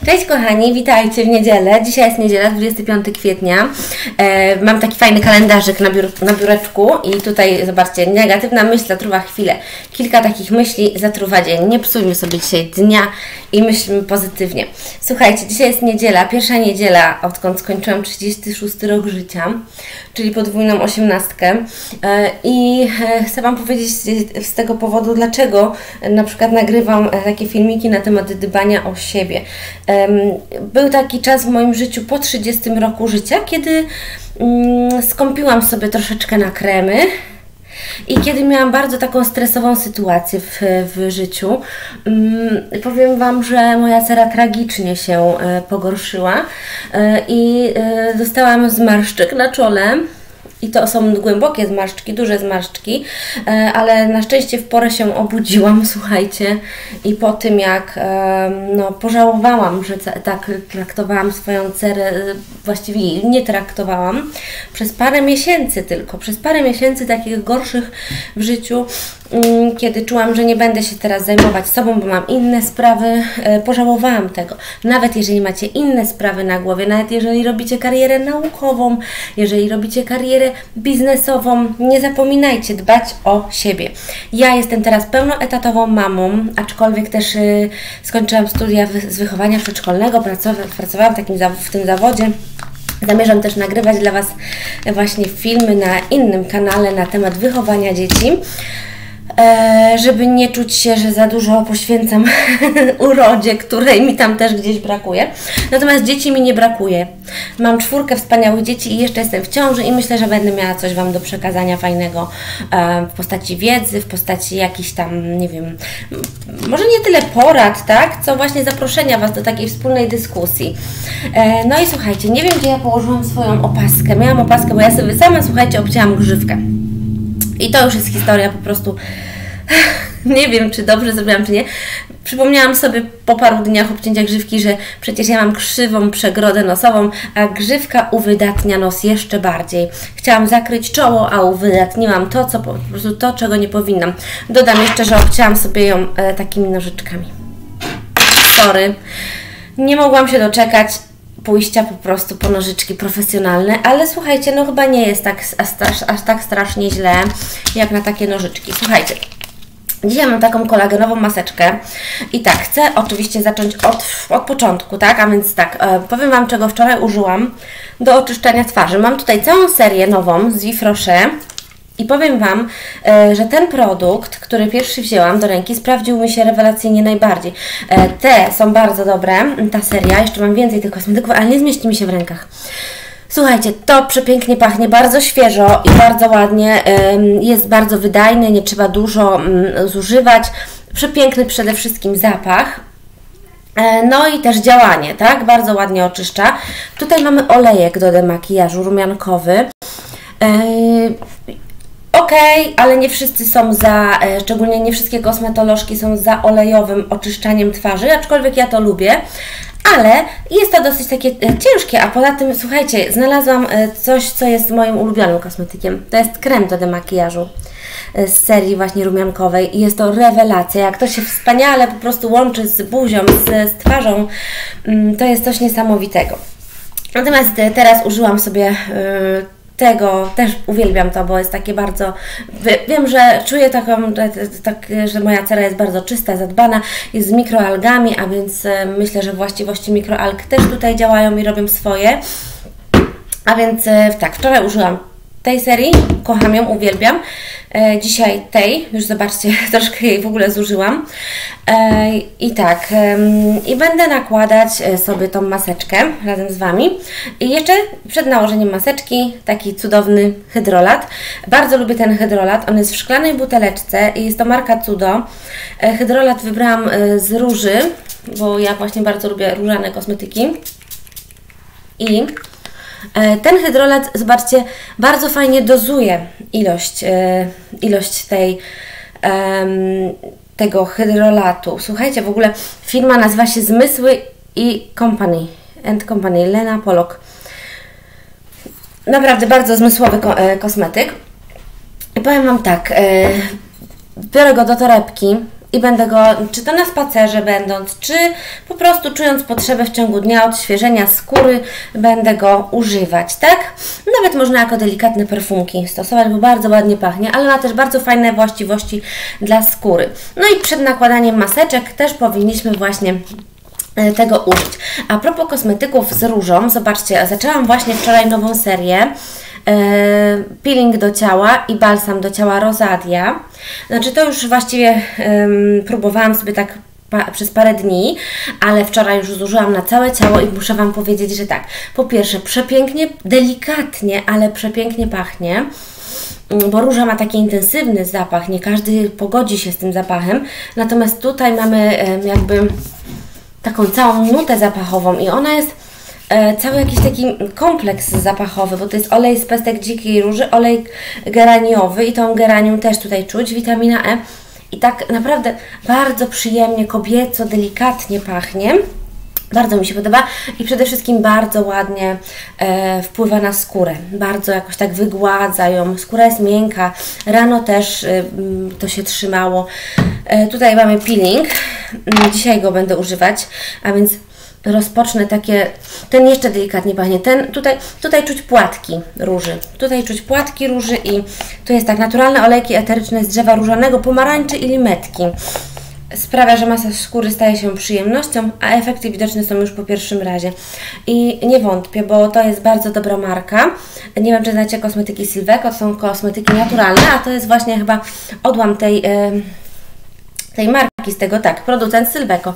Cześć kochani, witajcie w niedzielę. Dzisiaj jest niedziela, 25 kwietnia. Mam taki fajny kalendarzyk na biureczku i tutaj zobaczcie, negatywna myśl zatruwa chwilę. Kilka takich myśli zatruwa dzień. Nie psujmy sobie dzisiaj dnia i myślmy pozytywnie. Słuchajcie, dzisiaj jest niedziela, pierwsza niedziela, odkąd skończyłam 36 rok życia, czyli podwójną 18. I chcę Wam powiedzieć z tego powodu, dlaczego na przykład nagrywam takie filmiki na temat dbania o siebie. Był taki czas w moim życiu po 30 roku życia, kiedy skąpiłam sobie troszeczkę na kremy i kiedy miałam bardzo taką stresową sytuację w życiu. Powiem Wam, że moja cera tragicznie się pogorszyła i dostałam zmarszczek na czole. I to są głębokie zmarszczki, duże zmarszczki, ale na szczęście w porę się obudziłam, słuchajcie, i po tym jak pożałowałam, że tak traktowałam swoją cerę, właściwie jej nie traktowałam, przez parę miesięcy tylko, przez parę miesięcy takich gorszych w życiu, kiedy czułam, że nie będę się teraz zajmować sobą, bo mam inne sprawy, pożałowałam tego. Nawet jeżeli macie inne sprawy na głowie, nawet jeżeli robicie karierę naukową, jeżeli robicie karierę biznesową, nie zapominajcie dbać o siebie. Ja jestem teraz pełnoetatową mamą, aczkolwiek też skończyłam studia z wychowania przedszkolnego, pracowałam w tym zawodzie. Zamierzam też nagrywać dla Was właśnie filmy na innym kanale na temat wychowania dzieci, żeby nie czuć się, że za dużo poświęcam urodzie, której mi tam też gdzieś brakuje. Natomiast dzieci mi nie brakuje. Mam 4 wspaniałych dzieci i jeszcze jestem w ciąży i myślę, że będę miała coś Wam do przekazania fajnego w postaci wiedzy, w postaci jakichś tam, nie wiem, może nie tyle porad, tak, co właśnie zaproszenia Was do takiej wspólnej dyskusji. No i słuchajcie, nie wiem, gdzie ja położyłam swoją opaskę. Miałam opaskę, bo ja sobie sama, słuchajcie, obcięłam grzywkę. I to już jest historia po prostu, nie wiem, czy dobrze zrobiłam, czy nie. Przypomniałam sobie po paru dniach obcięcia grzywki, że przecież ja mam krzywą przegrodę nosową, a grzywka uwydatnia nos jeszcze bardziej. Chciałam zakryć czoło, a uwydatniłam to, co po prostu to, czego nie powinnam. Dodam jeszcze, że obcięłam sobie ją takimi nożyczkami. Sorry, nie mogłam się doczekać pójścia po prostu po nożyczki profesjonalne, ale słuchajcie, no chyba nie jest tak, aż tak strasznie źle, jak na takie nożyczki. Słuchajcie, dzisiaj mam taką kolagenową maseczkę i tak, chcę oczywiście zacząć od początku, tak, a więc tak, powiem Wam, czego wczoraj użyłam do oczyszczania twarzy. Mam tutaj całą serię nową z Vivre Rocher. I powiem Wam, że ten produkt, który pierwszy wzięłam do ręki, sprawdził mi się rewelacyjnie najbardziej. Te są bardzo dobre, ta seria, jeszcze mam więcej tych kosmetyków, ale nie zmieści mi się w rękach. Słuchajcie, to przepięknie pachnie, bardzo świeżo i bardzo ładnie, jest bardzo wydajny, nie trzeba dużo zużywać. Przepiękny przede wszystkim zapach. No i też działanie, tak? Bardzo ładnie oczyszcza. Tutaj mamy olejek do demakijażu rumiankowy. Okej, ale nie wszyscy są za, szczególnie nie wszystkie kosmetolożki są za olejowym oczyszczaniem twarzy, aczkolwiek ja to lubię, ale jest to dosyć takie ciężkie, a poza tym, słuchajcie, znalazłam coś, co jest moim ulubionym kosmetykiem. To jest krem do demakijażu z serii właśnie rumiankowej i jest to rewelacja. Jak to się wspaniale po prostu łączy z buzią, z twarzą, to jest coś niesamowitego. Natomiast teraz użyłam sobie tego, też uwielbiam to, bo jest takie bardzo, wiem, że czuję że moja cera jest bardzo czysta, zadbana, jest z mikroalgami, a więc myślę, że właściwości mikroalg też tutaj działają i robią swoje. A więc tak, wczoraj użyłam tej serii, kocham ją, uwielbiam. Dzisiaj tej, już zobaczcie, troszkę jej w ogóle zużyłam. I tak, i będę nakładać sobie tą maseczkę razem z Wami. I jeszcze przed nałożeniem maseczki taki cudowny hydrolat. Bardzo lubię ten hydrolat, on jest w szklanej buteleczce i jest to marka Cudo. Hydrolat wybrałam z róży, bo ja właśnie bardzo lubię różane kosmetyki. I ten hydrolat, zobaczcie, bardzo fajnie dozuje ilość tego hydrolatu. Słuchajcie, w ogóle firma nazywa się Zmysły i Company, Lena Pollock. Naprawdę bardzo zmysłowy kosmetyk. I powiem Wam tak, biorę go do torebki i będę go, czy to na spacerze będąc, czy po prostu czując potrzebę w ciągu dnia odświeżenia skóry, będę go używać, tak? Nawet można jako delikatne perfumki stosować, bo bardzo ładnie pachnie, ale ma też bardzo fajne właściwości dla skóry. No i przed nakładaniem maseczek też powinniśmy właśnie tego użyć. A propos kosmetyków z różą, zobaczcie, zaczęłam właśnie wczoraj nową serię. Peeling do ciała i balsam do ciała Rosadia. Znaczy to już właściwie próbowałam sobie tak przez parę dni, ale wczoraj już zużyłam na całe ciało i muszę Wam powiedzieć, że tak, po pierwsze przepięknie, delikatnie, ale przepięknie pachnie, bo róża ma taki intensywny zapach, nie każdy pogodzi się z tym zapachem, natomiast tutaj mamy jakby taką całą nutę zapachową i ona jest cały jakiś taki kompleks zapachowy, bo to jest olej z pestek dzikiej róży, olej geraniowy i tą geranium też tutaj czuć, witamina E i tak naprawdę bardzo przyjemnie, kobieco, delikatnie pachnie. Bardzo mi się podoba i przede wszystkim bardzo ładnie wpływa na skórę. Bardzo jakoś tak wygładza ją. Skóra jest miękka. Rano też to się trzymało. Tutaj mamy peeling. Dzisiaj go będę używać, a więc rozpocznę takie, ten jeszcze delikatnie pachnie, ten tutaj czuć płatki róży, tutaj czuć płatki róży i tu jest tak, naturalne olejki eteryczne z drzewa różanego, pomarańczy i limetki. Sprawia, że masa skóry staje się przyjemnością, a efekty widoczne są już po pierwszym razie. I nie wątpię, bo to jest bardzo dobra marka. Nie wiem, czy znacie kosmetyki Sylveco, to są kosmetyki naturalne, a to jest właśnie chyba odłam tej marki, z tego tak, producent Sylveco.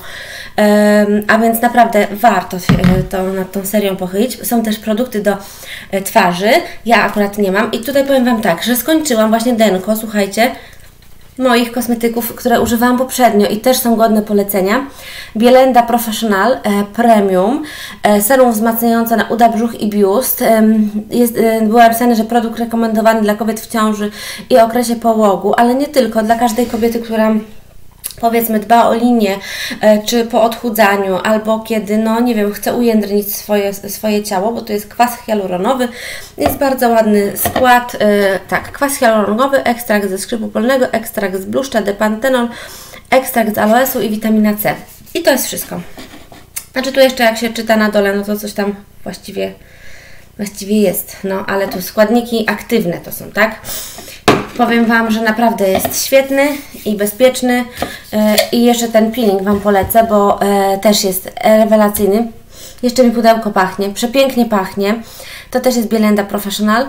A więc naprawdę warto się nad tą serią pochylić. Są też produkty do twarzy, ja akurat nie mam i tutaj powiem Wam tak, że skończyłam właśnie denko, słuchajcie, moich kosmetyków, które używałam poprzednio i też są godne polecenia. Bielenda Professional Premium, serum wzmacniające na uda, brzuch i biust. Było napisane, że produkt rekomendowany dla kobiet w ciąży i okresie połogu, ale nie tylko, dla każdej kobiety, która powiedzmy dba o linię, czy po odchudzaniu, albo kiedy, no nie wiem, chce ujędrnić swoje ciało, bo to jest kwas hialuronowy, jest bardzo ładny skład, tak, kwas hialuronowy, ekstrakt ze skrzypu polnego, ekstrakt z bluszcza, depantenol, ekstrakt z aloesu i witamina C. I to jest wszystko. Znaczy tu jeszcze jak się czyta na dole, no to coś tam właściwie jest, no ale tu składniki aktywne to są, tak? Powiem Wam, że naprawdę jest świetny i bezpieczny i jeszcze ten peeling Wam polecę, bo też jest rewelacyjny. Jeszcze mi pudełko pachnie, przepięknie pachnie. To też jest Bielenda Professional.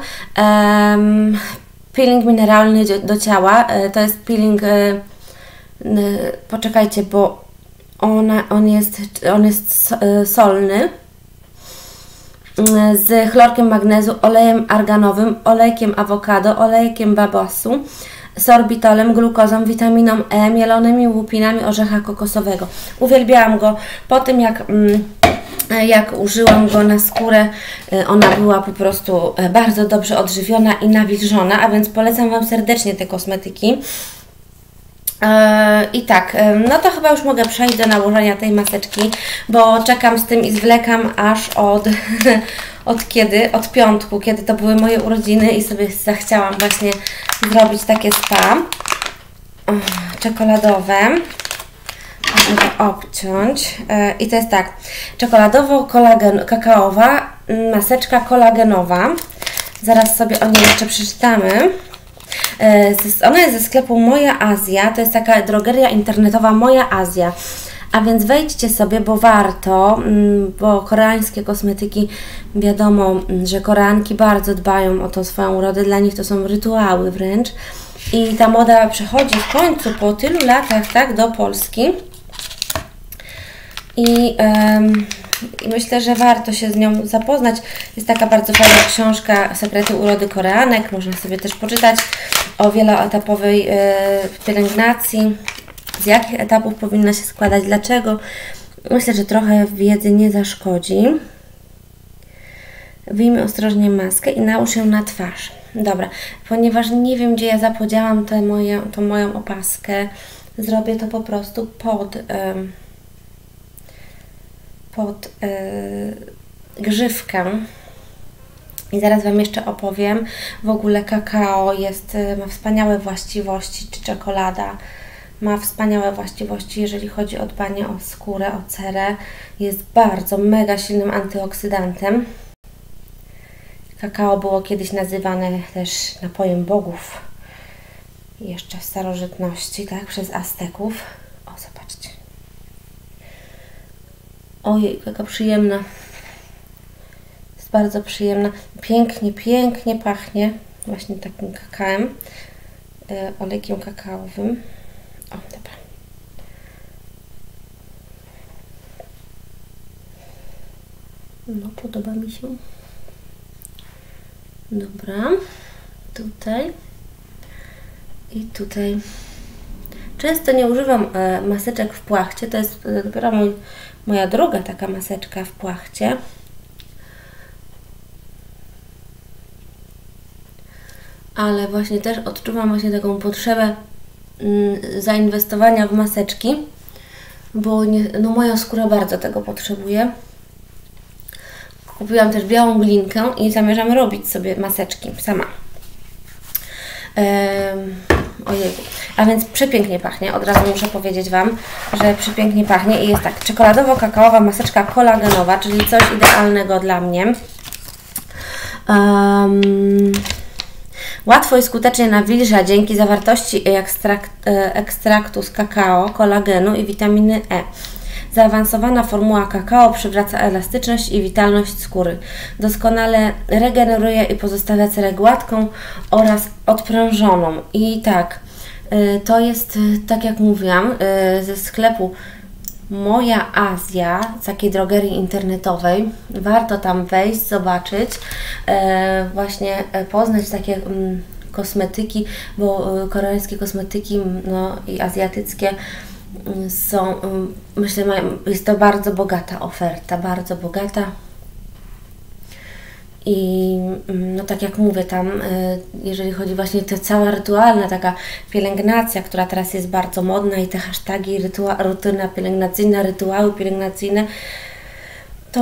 Peeling mineralny do ciała. To jest peeling, poczekajcie, bo on jest solny. Z chlorkiem magnezu, olejem arganowym, olejkiem awokado, olejkiem babasu, sorbitolem, glukozą, witaminą E, mielonymi łupinami orzecha kokosowego. Uwielbiałam go po tym, jak użyłam go na skórę, ona była po prostu bardzo dobrze odżywiona i nawilżona, a więc polecam Wam serdecznie te kosmetyki. I tak, no to chyba już mogę przejść do nałożenia tej maseczki, bo czekam z tym i zwlekam aż od piątku, kiedy to były moje urodziny i sobie zachciałam właśnie zrobić takie spa czekoladowe. Mogę obciąć. I to jest tak, czekoladowo-kakaowa maseczka kolagenowa. Zaraz sobie o niej jeszcze przeczytamy. Ona jest ze sklepu Moja Azja, to jest taka drogeria internetowa Moja Azja, a więc wejdźcie sobie, bo warto, bo koreańskie kosmetyki, wiadomo, że Koreanki bardzo dbają o tą swoją urodę, dla nich to są rytuały wręcz i ta moda przechodzi w końcu po tylu latach, tak, do Polski i myślę, że warto się z nią zapoznać. Jest taka bardzo fajna książka Sekrety urody Koreanek. Można sobie też poczytać o wieloetapowej pielęgnacji, z jakich etapów powinna się składać, dlaczego. Myślę, że trochę wiedzy nie zaszkodzi. Wyjmij ostrożnie maskę i nałóż ją na twarz. Dobra, ponieważ nie wiem, gdzie ja zapodziałam tą moją opaskę, zrobię to po prostu pod grzywkę i zaraz Wam jeszcze opowiem. W ogóle kakao ma wspaniałe właściwości, czy czekolada. Ma wspaniałe właściwości, jeżeli chodzi o dbanie o skórę, o cerę. Jest bardzo, mega silnym antyoksydantem. Kakao było kiedyś nazywane też napojem bogów. Jeszcze w starożytności, tak? Przez Azteków. O, zobaczcie. Ojej, jaka przyjemna. Jest bardzo przyjemna. Pięknie, pięknie pachnie. Właśnie takim kakałem. Olejkiem kakaowym. O, dobra. No, podoba mi się. Dobra. Tutaj. I tutaj. Często nie używam maseczek w płachcie. To jest dopiero moja druga taka maseczka w płachcie. Ale właśnie też odczuwam właśnie taką potrzebę zainwestowania w maseczki, bo no moja skóra bardzo tego potrzebuje. Kupiłam też białą glinkę i zamierzam robić sobie maseczki sama. Ojej, a więc przepięknie pachnie, od razu muszę powiedzieć Wam, że przepięknie pachnie i jest tak, czekoladowo-kakaowa maseczka kolagenowa, czyli coś idealnego dla mnie. Łatwo i skutecznie nawilża dzięki zawartości ekstraktu z kakao, kolagenu i witaminy E. Zaawansowana formuła kakao przywraca elastyczność i witalność skóry. Doskonale regeneruje i pozostawia cerę gładką oraz odprężoną. I tak, to jest, tak jak mówiłam, ze sklepu Moja Azja, z takiej drogerii internetowej. Warto tam wejść, zobaczyć, właśnie poznać takie kosmetyki, bo koreańskie kosmetyki no, i azjatyckie są, myślę, jest to bardzo bogata oferta, bardzo bogata. I no tak jak mówię, tam jeżeli chodzi właśnie o cała rytualna taka pielęgnacja, która teraz jest bardzo modna i te hasztagi, rutyna pielęgnacyjna, rytuały pielęgnacyjne, to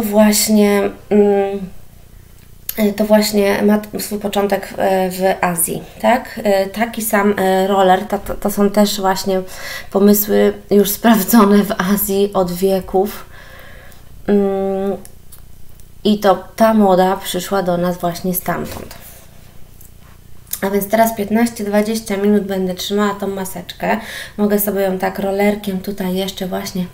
właśnie ma swój początek w Azji, tak? Taki sam roller, to są też właśnie pomysły już sprawdzone w Azji od wieków. I to ta moda przyszła do nas właśnie stamtąd. A więc teraz 15-20 minut będę trzymała tą maseczkę. Mogę sobie ją tak rollerkiem tutaj jeszcze właśnie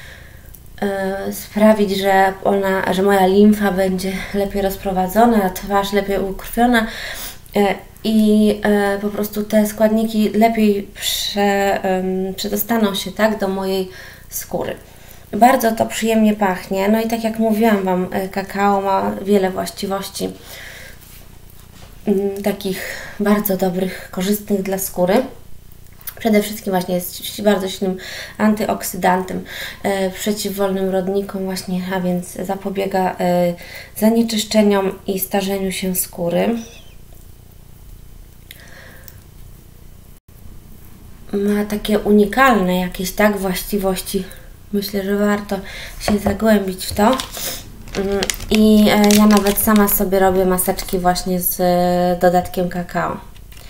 sprawić, że moja limfa będzie lepiej rozprowadzona, a twarz lepiej ukrwiona i po prostu te składniki lepiej przedostaną się tak do mojej skóry. Bardzo to przyjemnie pachnie, no i tak jak mówiłam Wam, kakao ma wiele właściwości takich bardzo dobrych, korzystnych dla skóry. Przede wszystkim właśnie jest bardzo silnym antyoksydantem, przeciwwolnym rodnikom właśnie, a więc zapobiega zanieczyszczeniom i starzeniu się skóry. Ma takie unikalne jakieś tak właściwości. Myślę, że warto się zagłębić w to. I ja nawet sama sobie robię maseczki właśnie z dodatkiem kakao.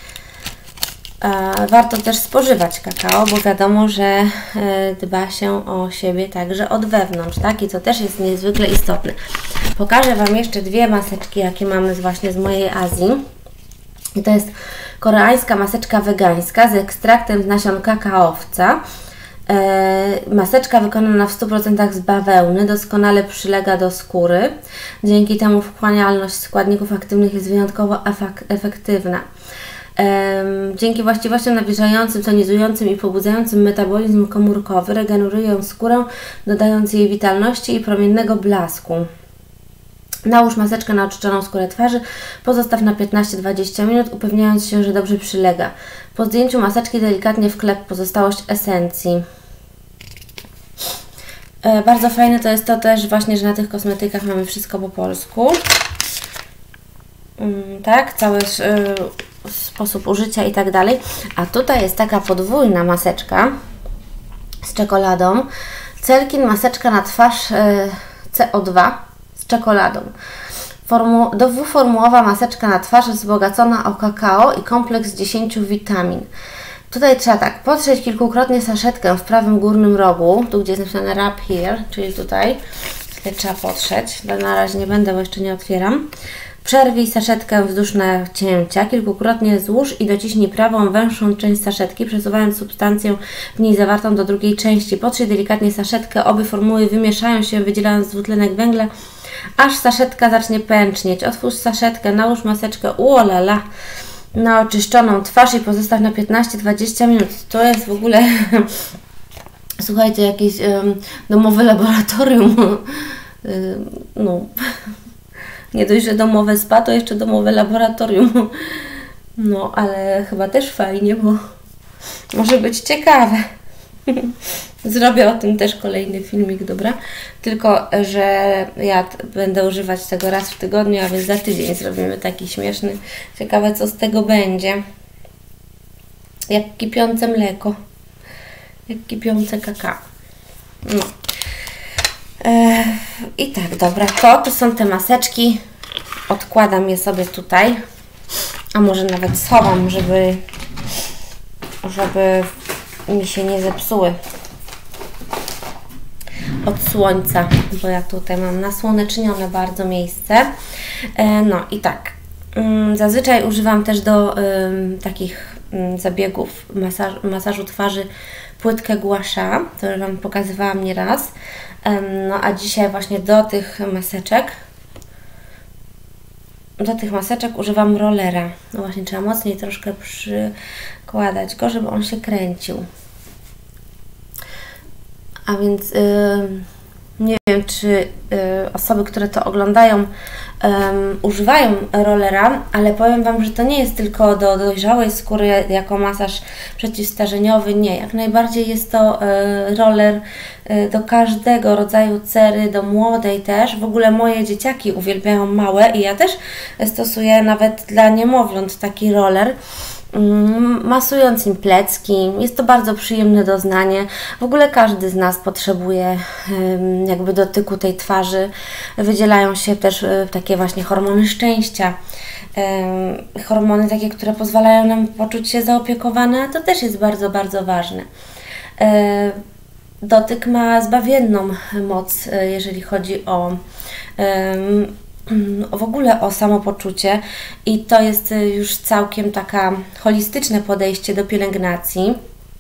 Warto też spożywać kakao, bo wiadomo, że dba się o siebie także od wewnątrz, tak? I to też jest niezwykle istotne. Pokażę Wam jeszcze dwie maseczki, jakie mamy właśnie z mojej Azji. I to jest koreańska maseczka wegańska z ekstraktem z nasion kakaowca. Maseczka wykonana w 100% z bawełny, doskonale przylega do skóry. Dzięki temu wchłanialność składników aktywnych jest wyjątkowo efektywna. Dzięki właściwościom nawilżającym, tonizującym i pobudzającym metabolizm komórkowy regenerują skórę, dodając jej witalności i promiennego blasku. Nałóż maseczkę na oczyszczoną skórę twarzy, pozostaw na 15-20 minut, upewniając się, że dobrze przylega. Po zdjęciu maseczki delikatnie wklep pozostałość esencji. Bardzo fajne to jest to też właśnie, że na tych kosmetykach mamy wszystko po polsku. Tak, cały sposób użycia i tak dalej. A tutaj jest taka podwójna maseczka z czekoladą. Celkin maseczka na twarz CO2 z czekoladą. Dwuformułowa maseczka na twarz wzbogacona o kakao i kompleks 10 witamin. Tutaj trzeba tak, potrzeć kilkukrotnie saszetkę w prawym górnym rogu, tu gdzie jest napisane wrap here, czyli tutaj trzeba potrzeć, ale na razie nie będę, bo jeszcze nie otwieram. Przerwij saszetkę wzdłuż nacięcia, kilkukrotnie złóż i dociśnij prawą, węższą część saszetki, przesuwając substancję w niej zawartą do drugiej części. Potrzyj delikatnie saszetkę, obie formuły wymieszają się, wydzielając dwutlenek węgla, aż saszetka zacznie pęcznieć. Otwórz saszetkę, nałóż maseczkę, uolala, na oczyszczoną twarz i pozostaw na 15-20 minut. To jest w ogóle, słuchajcie, jakieś domowe laboratorium. No, nie dość, że domowe spa, to jeszcze domowe laboratorium. No, ale chyba też fajnie, bo może być ciekawe. Zrobię o tym też kolejny filmik, dobra? Tylko, że ja będę używać tego raz w tygodniu, a więc za tydzień zrobimy taki śmieszny. Ciekawe, co z tego będzie. Jak kipiące mleko. Jak kipiące kakao. No. I tak, dobra, to są te maseczki. Odkładam je sobie tutaj. A może nawet schowam, żeby mi się nie zepsuły od słońca, bo ja tutaj mam nasłonecznione bardzo miejsce. No i tak, zazwyczaj używam też do takich zabiegów masażu twarzy płytkę gua sha, to już Wam pokazywałam nieraz. No a dzisiaj właśnie do tych maseczek używam rollera. No właśnie, trzeba mocniej troszkę przykładać go, żeby on się kręcił. A więc nie wiem, czy osoby, które to oglądają, używają rollera, ale powiem Wam, że to nie jest tylko do dojrzałej skóry jako masaż przeciwstarzeniowy. Nie, jak najbardziej jest to roller do każdego rodzaju cery, do młodej też. W ogóle moje dzieciaki uwielbiają małe i ja też stosuję nawet dla niemowląt taki roller, masując im plecki. Jest to bardzo przyjemne doznanie. W ogóle każdy z nas potrzebuje jakby dotyku tej twarzy. Wydzielają się też takie właśnie hormony szczęścia. Hormony takie, które pozwalają nam poczuć się zaopiekowane, a to też jest bardzo, bardzo ważne. Dotyk ma zbawienną moc, jeżeli chodzi w ogóle o samopoczucie i to jest już całkiem taka holistyczne podejście do pielęgnacji.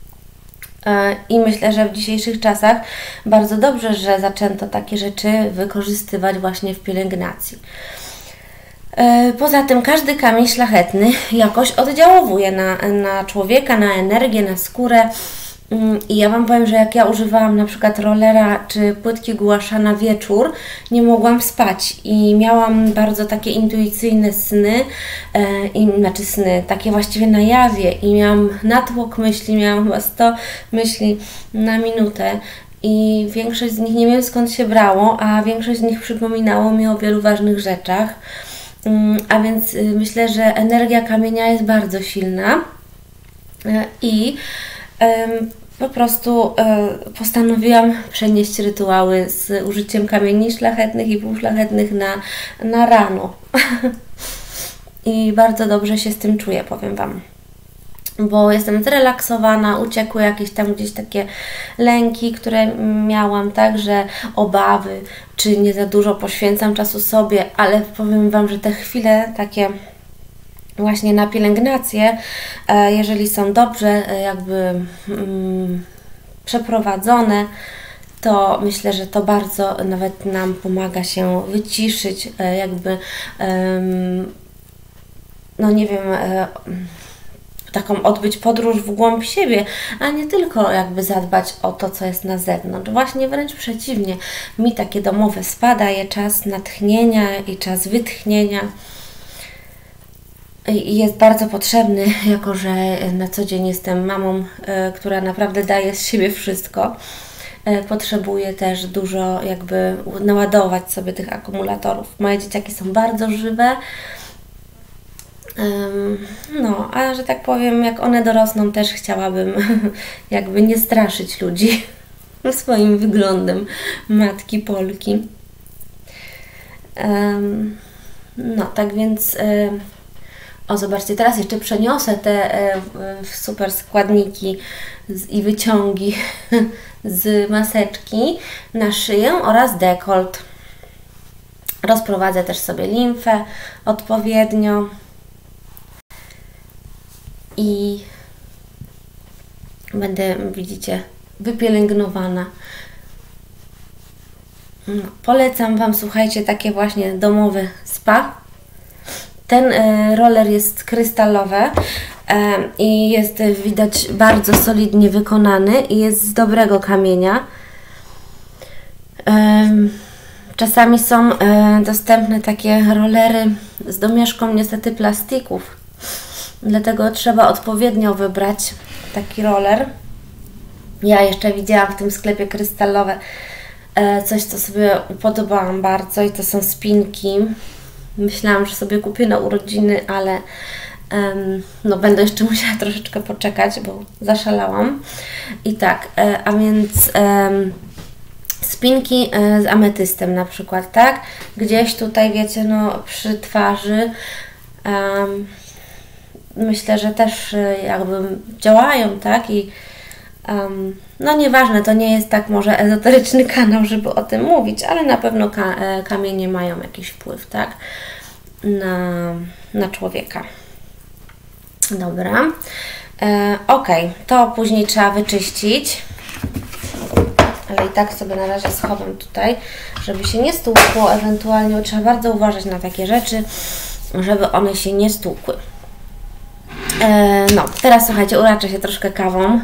I myślę, że w dzisiejszych czasach bardzo dobrze, że zaczęto takie rzeczy wykorzystywać właśnie w pielęgnacji. Poza tym każdy kamień szlachetny jakoś oddziałuje na człowieka, na energię, na skórę. I ja Wam powiem, że jak ja używałam na przykład rollera czy płytki gua sha na wieczór, nie mogłam spać i miałam bardzo takie intuicyjne sny, znaczy sny, takie właściwie na jawie i miałam natłok myśli, miałam chyba 100 myśli na minutę i większość z nich nie wiem skąd się brało, a większość z nich przypominało mi o wielu ważnych rzeczach, a więc myślę, że energia kamienia jest bardzo silna i po prostu postanowiłam przenieść rytuały z użyciem kamieni szlachetnych i półszlachetnych na rano. I bardzo dobrze się z tym czuję, powiem Wam. Bo jestem zrelaksowana, uciekły jakieś tam gdzieś takie lęki, które miałam, także obawy, czy nie za dużo poświęcam czasu sobie, ale powiem Wam, że te chwile takie właśnie na pielęgnację, jeżeli są dobrze jakby przeprowadzone, to myślę, że to bardzo nawet nam pomaga się wyciszyć, jakby no nie wiem, taką odbyć podróż w głąb siebie, a nie tylko jakby zadbać o to, co jest na zewnątrz. Właśnie wręcz przeciwnie, mi takie domowe spa daje czas natchnienia i czas wytchnienia. I jest bardzo potrzebny, jako że na co dzień jestem mamą, która naprawdę daje z siebie wszystko. Potrzebuję też dużo jakby naładować sobie tych akumulatorów. Moje dzieciaki są bardzo żywe. No, a że tak powiem, jak one dorosną, też chciałabym jakby nie straszyć ludzi swoim wyglądem matki Polki. No, tak więc O, zobaczcie, teraz jeszcze przeniosę te super składniki i wyciągi z maseczki na szyję oraz dekolt. Rozprowadzę też sobie limfę odpowiednio i będę, widzicie, wypielęgnowana. No, polecam Wam, słuchajcie, takie właśnie domowe spa. Ten roller jest krystalowy i jest widać bardzo solidnie wykonany i jest z dobrego kamienia. Czasami są dostępne takie rollery z domieszką niestety plastików, dlatego trzeba odpowiednio wybrać taki roller. Ja jeszcze widziałam w tym sklepie krystalowe coś, co sobie upodobałam bardzo i to są spinki. Myślałam, że sobie kupię na urodziny, ale no będę jeszcze musiała troszeczkę poczekać, bo zaszalałam. I tak, a więc spinki z ametystem na przykład, tak? Gdzieś tutaj, wiecie, no przy twarzy myślę, że też jakby działają, tak? I no nieważne, to nie jest tak może ezoteryczny kanał, żeby o tym mówić, ale na pewno kamienie mają jakiś wpływ, tak? Na człowieka. Dobra. Ok, to później trzeba wyczyścić. Ale i tak sobie na razie schowam tutaj, żeby się nie stłukło, ewentualnie trzeba bardzo uważać na takie rzeczy, żeby one się nie stłukły. No, teraz słuchajcie, uraczę się troszkę kawą.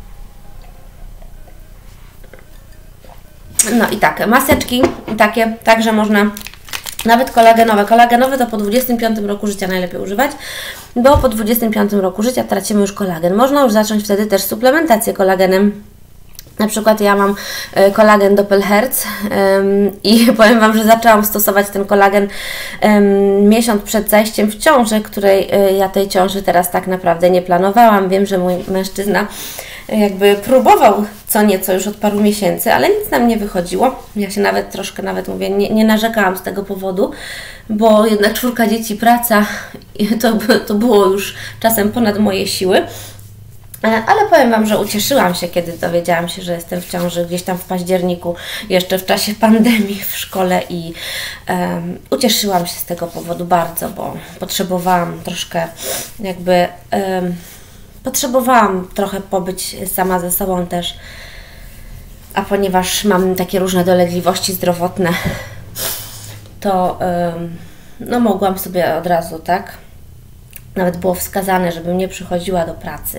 No i tak, maseczki takie, także można, nawet kolagenowe. Kolagenowe to po 25 roku życia najlepiej używać, bo po 25 roku życia tracimy już kolagen. Można już zacząć wtedy też suplementację kolagenem. Na przykład ja mam kolagen Doppelherz i powiem Wam, że zaczęłam stosować ten kolagen miesiąc przed zajściem w ciążę, której ja tej ciąży teraz tak naprawdę nie planowałam. Wiem, że mój mężczyzna jakby próbował co nieco już od paru miesięcy, ale nic nam nie wychodziło. Ja się nawet troszkę, mówię, nie narzekałam z tego powodu, bo jednak 4 dzieci, praca, to było już czasem ponad moje siły. Ale powiem Wam, że ucieszyłam się, kiedy dowiedziałam się, że jestem w ciąży gdzieś tam w październiku, jeszcze w czasie pandemii w szkole i ucieszyłam się z tego powodu bardzo, bo potrzebowałam troszkę jakby, potrzebowałam trochę pobyć sama ze sobą też, a ponieważ mam takie różne dolegliwości zdrowotne, to no mogłam sobie od razu, tak? Nawet było wskazane, żebym nie przychodziła do pracy.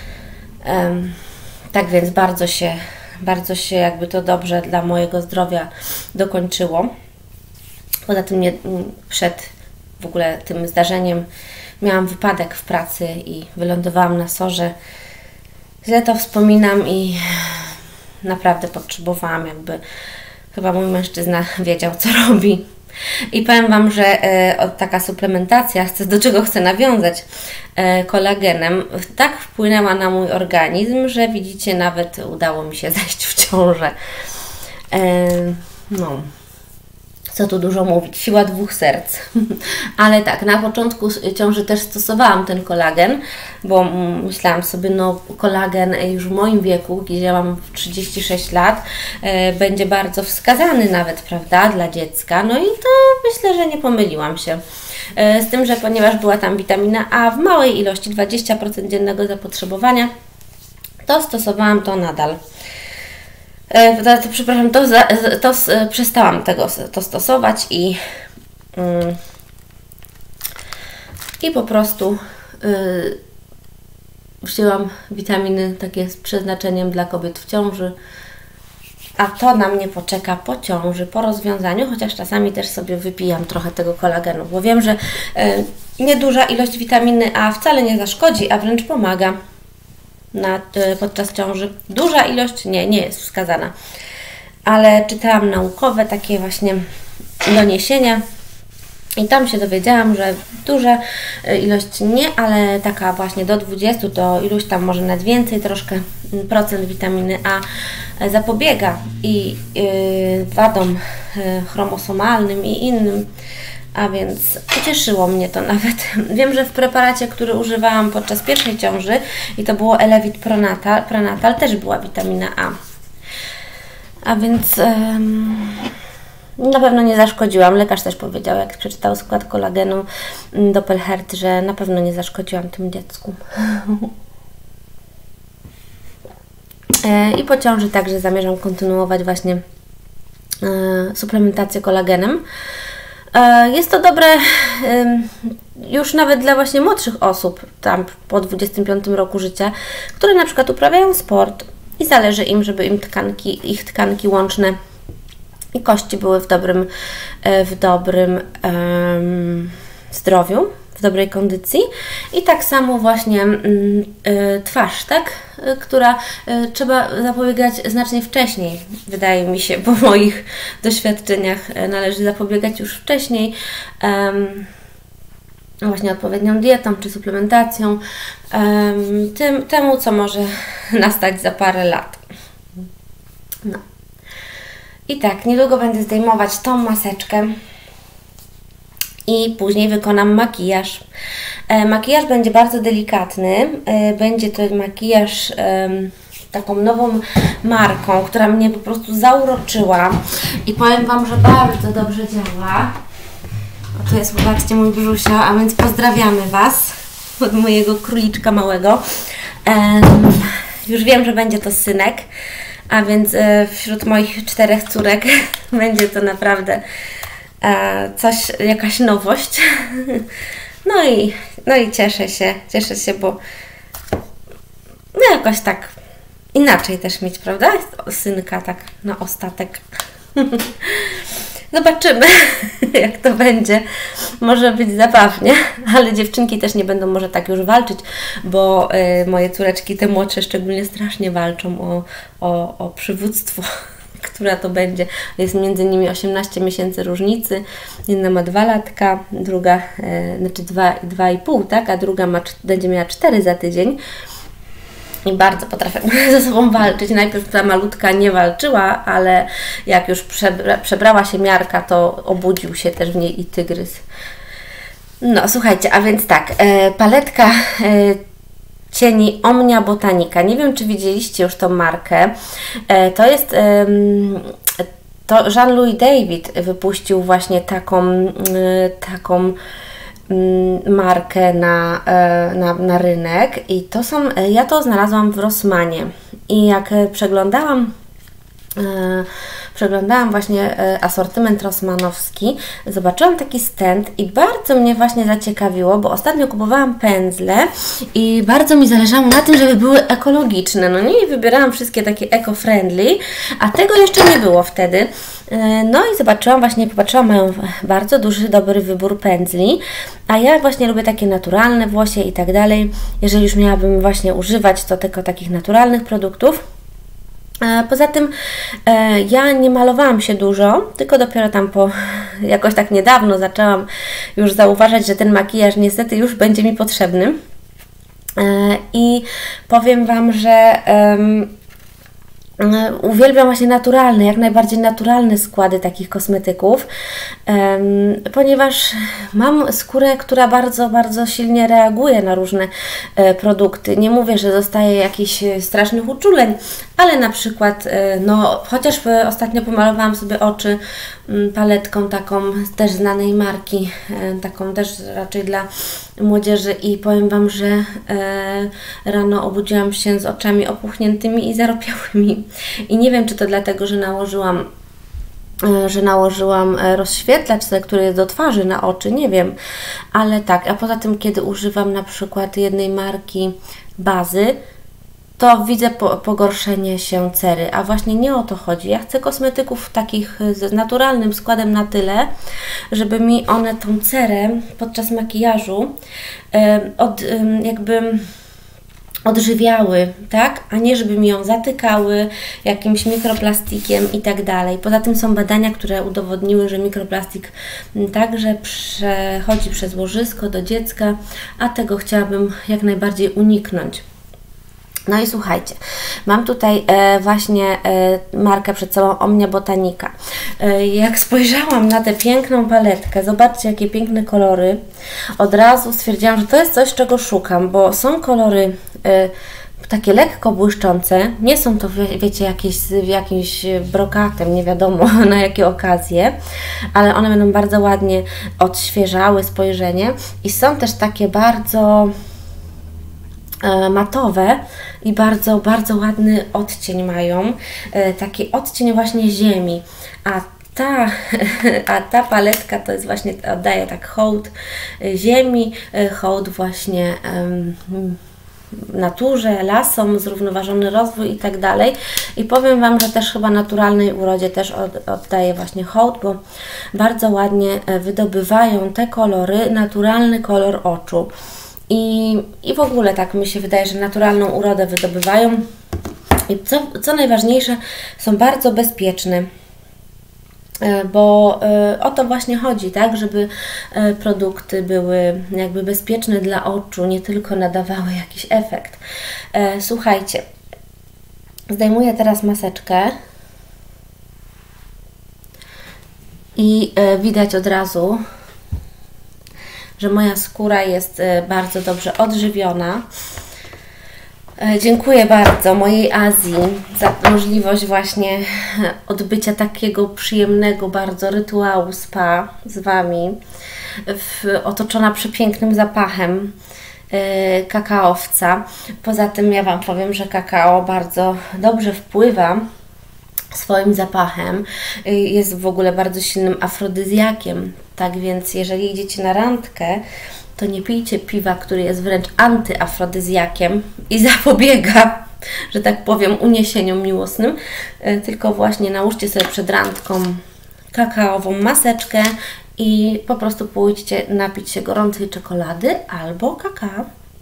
Tak więc bardzo się jakby to dobrze dla mojego zdrowia dokończyło. Poza tym przed w ogóle tym zdarzeniem miałam wypadek w pracy i wylądowałam na SOR-ze. Źle to wspominam i naprawdę potrzebowałam jakby, chyba mój mężczyzna wiedział, co robi. I powiem Wam, że taka suplementacja, do czego chcę nawiązać, kolagenem, tak wpłynęła na mój organizm, że widzicie, nawet udało mi się zajść w ciążę. No, co tu dużo mówić, siła 2 serc. Ale tak, na początku ciąży też stosowałam ten kolagen, bo myślałam sobie, no kolagen już w moim wieku, gdzie ja mam 36 lat, będzie bardzo wskazany nawet, prawda, dla dziecka. No i to myślę, że nie pomyliłam się. Z tym, że ponieważ była tam witamina A w małej ilości, 20% dziennego zapotrzebowania, to stosowałam to nadal. Przepraszam, przestałam to stosować i po prostu wzięłam witaminy takie z przeznaczeniem dla kobiet w ciąży, a to na mnie poczeka po ciąży, po rozwiązaniu, chociaż czasami też sobie wypijam trochę tego kolagenu, bo wiem, że nieduża ilość witaminy A wcale nie zaszkodzi, a wręcz pomaga podczas ciąży. Duża ilość nie jest wskazana, ale czytałam naukowe takie właśnie doniesienia i tam się dowiedziałam, że duża ilość nie, ale taka właśnie do 20, to iluś tam może nawet więcej, troszkę procent witaminy A zapobiega i wadom chromosomalnym i innym A więc ucieszyło mnie to nawet. Wiem, że w preparacie, który używałam podczas pierwszej ciąży i to było Elevit Prenatal, też była witamina A. A więc na pewno nie zaszkodziłam. Lekarz też powiedział, jak przeczytał skład kolagenu Doppelhert, że na pewno nie zaszkodziłam tym dziecku. I po ciąży także zamierzam kontynuować właśnie suplementację kolagenem. Jest to dobre już nawet dla właśnie młodszych osób, tam po 25 roku życia, które na przykład uprawiają sport i zależy im, żeby im ich tkanki łączne i kości były w dobrym zdrowiu, w dobrej kondycji. I tak samo właśnie twarz, tak? Która trzeba zapobiegać znacznie wcześniej, wydaje mi się, po moich doświadczeniach należy zapobiegać już wcześniej, właśnie odpowiednią dietą czy suplementacją, temu, co może nastać za parę lat. No. I tak, niedługo będę zdejmować tą maseczkę i później wykonam makijaż. Makijaż będzie bardzo delikatny. Będzie to makijaż taką nową marką, która mnie po prostu zauroczyła i powiem Wam, że bardzo dobrze działa. O, tu jest, zobaczcie, mój Brusio, a więc pozdrawiamy Was od mojego króliczka małego. Już wiem, że będzie to synek, a więc wśród moich 4 córek będzie to naprawdę jakaś nowość. No i cieszę się, bo no jakoś tak inaczej też mieć, prawda? Synka tak na ostatek. Zobaczymy, jak to będzie. Może być zabawnie, ale dziewczynki też nie będą może tak już walczyć, bo moje córeczki, te młodsze szczególnie, strasznie walczą o przywództwo, która to będzie. Jest między nimi 18 miesięcy różnicy. Jedna ma 2 latka, druga, znaczy 2,5, tak? A druga będzie miała 4 za tydzień. I bardzo potrafią ze sobą walczyć. Najpierw ta malutka nie walczyła, ale jak już przebrała się miarka, to obudził się też w niej i tygrys. No, słuchajcie, a więc tak, paletka cieni Omnia Botanica. Nie wiem, czy widzieliście już tą markę. To jest... To Jean-Louis David wypuścił właśnie taką markę na rynek i to są, ja to znalazłam w Rossmanie i jak przeglądałam właśnie asortyment rossmanowski, zobaczyłam taki stand i bardzo mnie właśnie zaciekawiło, bo ostatnio kupowałam pędzle i bardzo mi zależało na tym, żeby były ekologiczne. No nie, i wybierałam wszystkie takie eco-friendly, a tego jeszcze nie było wtedy. No i popatrzyłam, mają bardzo duży, dobry wybór pędzli, a ja właśnie lubię takie naturalne włosie i tak dalej. Jeżeli już miałabym właśnie używać, to tylko takich naturalnych produktów. Poza tym ja nie malowałam się dużo, tylko dopiero tam jakoś tak niedawno zaczęłam już zauważać, że ten makijaż niestety już będzie mi potrzebny. I powiem Wam, że uwielbiam właśnie naturalne, jak najbardziej naturalne składy takich kosmetyków, ponieważ mam skórę, która bardzo, bardzo silnie reaguje na różne produkty. Nie mówię, że dostaję jakichś strasznych uczuleń, ale na przykład, no chociaż ostatnio pomalowałam sobie oczy paletką taką też znanej marki, taką też raczej dla młodzieży i powiem Wam, że rano obudziłam się z oczami opuchniętymi i zaropiałymi. I nie wiem, czy to dlatego, że nałożyłam rozświetlacz, który jest do twarzy, na oczy, nie wiem, ale tak, a poza tym, kiedy używam na przykład jednej marki bazy, to widzę pogorszenie się cery, a właśnie nie o to chodzi. Ja chcę kosmetyków takich z naturalnym składem na tyle, żeby mi one tą cerę podczas makijażu jakby odżywiały, tak? A nie żeby mi ją zatykały jakimś mikroplastikiem i tak dalej. Poza tym są badania, które udowodniły, że mikroplastik także przechodzi przez łożysko do dziecka, a tego chciałabym jak najbardziej uniknąć. No i słuchajcie, mam tutaj właśnie markę przed sobą Omnia Botanica. Jak spojrzałam na tę piękną paletkę, zobaczcie jakie piękne kolory, od razu stwierdziłam, że to jest coś, czego szukam, bo są kolory takie lekko błyszczące, nie są to, wiecie, jakimś brokatem, nie wiadomo na jakie okazje, ale one będą bardzo ładnie odświeżały spojrzenie i są też takie bardzo matowe i bardzo, bardzo ładny odcień mają, taki odcień właśnie ziemi, a ta paletka to jest właśnie, oddaje tak hołd ziemi, hołd właśnie naturze, lasom, zrównoważony rozwój i tak dalej. I powiem Wam, że też chyba naturalnej urodzie też oddaje właśnie hołd, bo bardzo ładnie wydobywają te kolory, naturalny kolor oczu. I w ogóle tak mi się wydaje, że naturalną urodę wydobywają i co najważniejsze, są bardzo bezpieczne, bo o to właśnie chodzi, tak, żeby produkty były jakby bezpieczne dla oczu, nie tylko nadawały jakiś efekt. Słuchajcie, zdejmuję teraz maseczkę i widać od razu, że moja skóra jest bardzo dobrze odżywiona. Dziękuję bardzo mojej Azji za możliwość właśnie odbycia takiego przyjemnego bardzo rytuału spa z Wami, otoczona przepięknym zapachem kakaowca. Poza tym ja Wam powiem, że kakao bardzo dobrze wpływa swoim zapachem, jest w ogóle bardzo silnym afrodyzjakiem. Tak więc jeżeli idziecie na randkę, to nie pijcie piwa, który jest wręcz antyafrodyzjakiem i zapobiega, że tak powiem, uniesieniom miłosnym, tylko właśnie nałóżcie sobie przed randką kakaową maseczkę i po prostu pójdźcie napić się gorącej czekolady albo kakao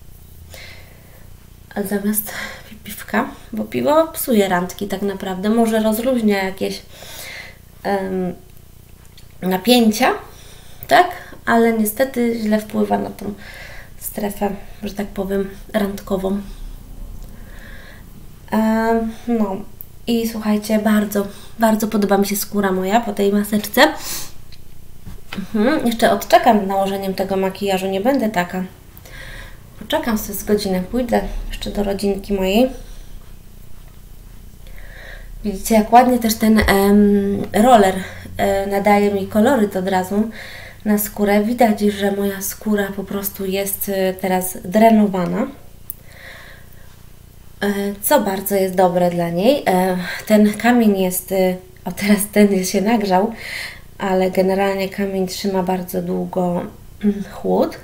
zamiast piwka, bo piwo psuje randki tak naprawdę, może rozluźnia jakieś napięcia, tak? Ale niestety źle wpływa na tą strefę, że tak powiem, randkową. No i słuchajcie, bardzo, bardzo podoba mi się skóra moja po tej maseczce. Jeszcze odczekam z nałożeniem tego makijażu, nie będę taka. Poczekam sobie z godzinę, pójdę jeszcze do rodzinki mojej. Widzicie, jak ładnie też ten roller nadaje mi koloryt od razu na skórę. Widać, że moja skóra po prostu jest teraz drenowana, co bardzo jest dobre dla niej. Ten kamień jest, o teraz ten się nagrzał, ale generalnie kamień trzyma bardzo długo chłód.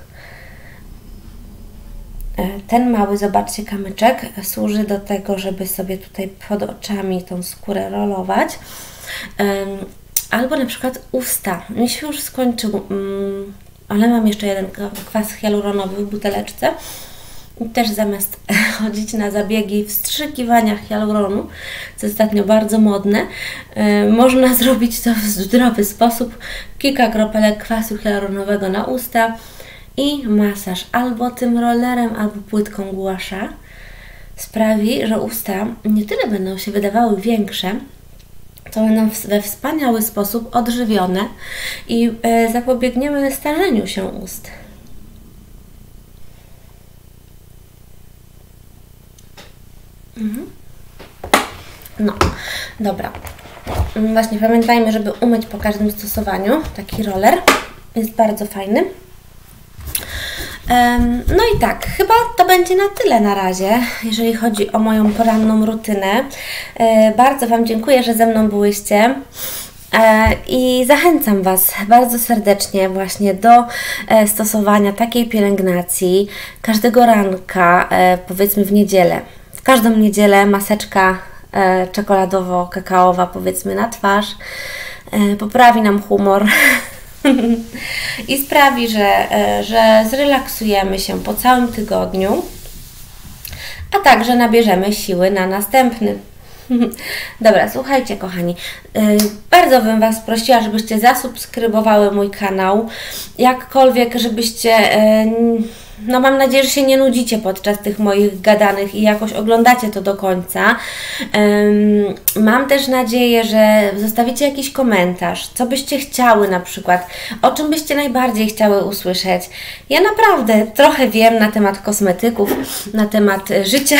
Ten mały, zobaczcie, kamyczek służy do tego, żeby sobie tutaj pod oczami tą skórę rolować. Albo na przykład usta. Mi się już skończył, ale mam jeszcze jeden kwas hialuronowy w buteleczce. I też zamiast chodzić na zabiegi wstrzykiwania hialuronu, co jest ostatnio bardzo modne, można zrobić to w zdrowy sposób. Kilka kropelek kwasu hialuronowego na usta i masaż albo tym rollerem, albo płytką gua sha sprawi, że usta nie tyle będą się wydawały większe, to będą we wspaniały sposób odżywione i zapobiegniemy starzeniu się ust. No, dobra. Właśnie pamiętajmy, żeby umyć po każdym stosowaniu. Taki roller jest bardzo fajny. No i tak, chyba to będzie na tyle na razie, jeżeli chodzi o moją poranną rutynę. Bardzo Wam dziękuję, że ze mną byłyście i zachęcam Was bardzo serdecznie właśnie do stosowania takiej pielęgnacji każdego ranka, powiedzmy w niedzielę. W każdą niedzielę maseczka czekoladowo-kakaowa, powiedzmy, na twarz, poprawi nam humor i sprawi, że zrelaksujemy się po całym tygodniu, a także nabierzemy siły na następny. Dobra, słuchajcie kochani, bardzo bym Was prosiła, żebyście zasubskrybowały mój kanał, jakkolwiek żebyście no mam nadzieję, że się nie nudzicie podczas tych moich gadanych i jakoś oglądacie to do końca. Mam też nadzieję, że zostawicie jakiś komentarz, co byście chciały na przykład, o czym byście najbardziej chciały usłyszeć. Ja naprawdę trochę wiem na temat kosmetyków, na temat życia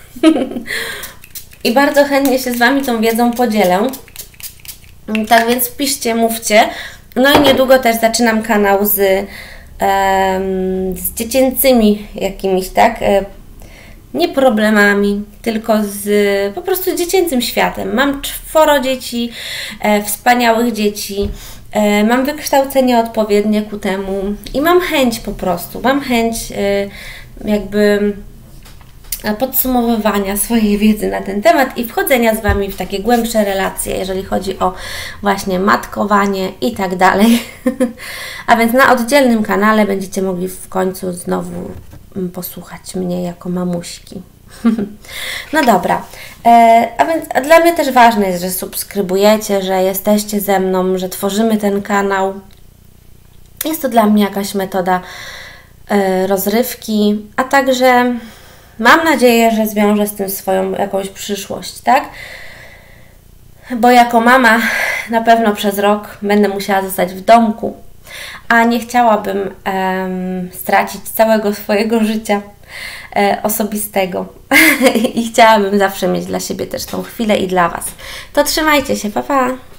i bardzo chętnie się z Wami tą wiedzą podzielę. Tak więc piszcie, mówcie. No i niedługo też zaczynam kanał z dziecięcymi jakimiś, tak? Nie problemami, tylko po prostu z dziecięcym światem. Mam 4 dzieci, wspaniałych dzieci, mam wykształcenie odpowiednie ku temu i mam chęć po prostu, mam chęć jakby podsumowywania swojej wiedzy na ten temat i wchodzenia z Wami w takie głębsze relacje, jeżeli chodzi o właśnie matkowanie i tak dalej. A więc na oddzielnym kanale będziecie mogli w końcu znowu posłuchać mnie jako mamuśki. No dobra, a więc dla mnie też ważne jest, że subskrybujecie, że jesteście ze mną, że tworzymy ten kanał. Jest to dla mnie jakaś metoda rozrywki, a także mam nadzieję, że zwiążę z tym swoją jakąś przyszłość, tak? Bo jako mama na pewno przez rok będę musiała zostać w domku, a nie chciałabym stracić całego swojego życia osobistego i chciałabym zawsze mieć dla siebie też tą chwilę i dla Was. To trzymajcie się, pa pa!